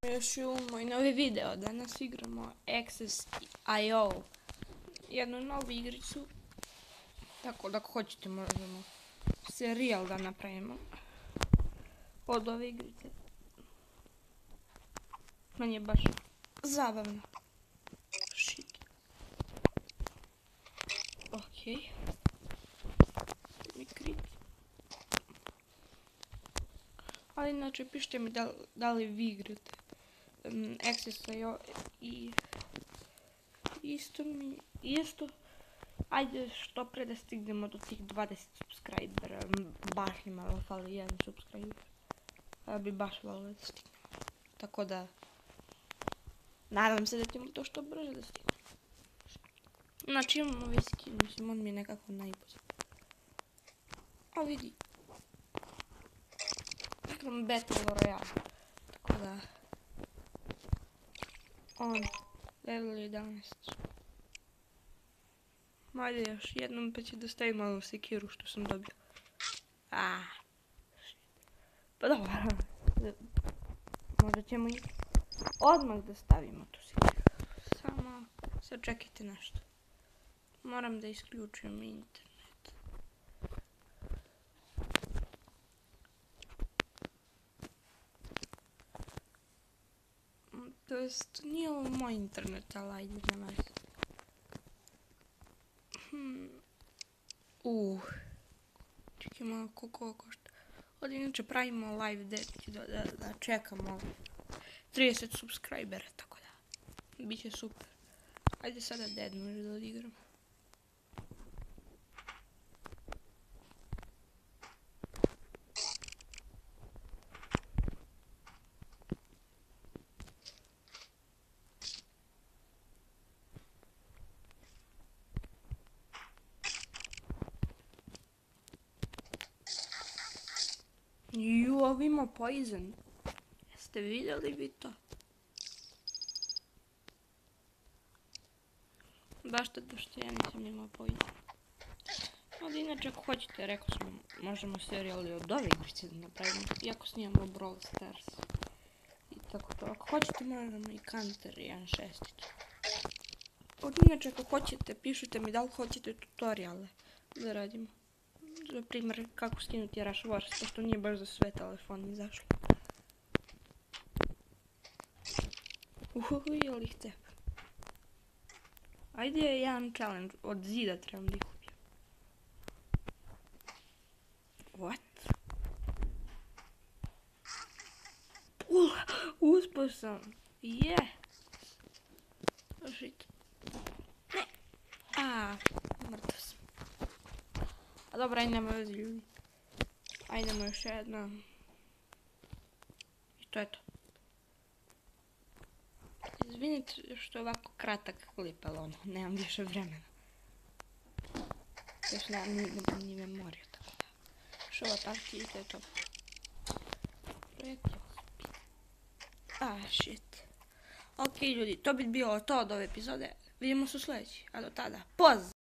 Još je moj novi video. Danas igramo Access.io, jednu novu igricu. Tako da ako hoćete možemo serijal da napravimo od ove igrice. Meni je baš zabavno. Shit. Ok. Ali inače pišite mi da li vi igrate Access.io i isto ajde što pre da stignemo do tih 20 subscribera. Baš mi malo fali jedan subscriber. Bi baš volio da stignemo. Tako da nadam se da ćemo to što brže da stignemo. Znači imamo ovaj skin, mislim on mi je nekako najbolji. A vidi. Igram Battle Royale. Tako da on level 11. Ajde još jednom pa ću da stavim malo sekiru što sam dobio. Pa dobro. Možda ćemo i odmah da stavimo tu sekiru. Samo sačekajte nešto. Moram da isključim internet. To jest, nije ovo moj internet, ali ajde da nas. Čekaj malo koliko košta. Ovdje inače pravimo live da čekamo 30 subscribera, tako da biće super. Ajde sada dead može da odigram. Ovo ima poison. Jeste vidjeli vi to? Baš to što ja nisam imao poison. Ali inače ako hoćete, rekao sam, možemo serijali od ove igrice da napravimo. Iako snimamo Brawl Stars. I tako to. Ako hoćete možemo i Counter 1.6. Od inače ako hoćete, pišite mi da li hoćete tutoriale da radimo. Za primjer kako skinuti Rush Wars, pošto nije baš za sve telefon izašlo. Jel ih tep. Ajde jedan challenge, od zida trebam da ih ubijem. What? Uspio sam. Yes. Oh shit. Ne. Mrtav sam. A dobro, ajde nema veze ljudi. Ajdemo još jedna. I to je to. Izvinite što je ovako kratak klip, ali ono, nemam više vremena. Još nemam ni memoriju, tako da. Još ova partija i to je to. Shit. Ok ljudi, to bi bilo to od ove epizode. Vidimo se u sljedeći, a do tada, pozdrav!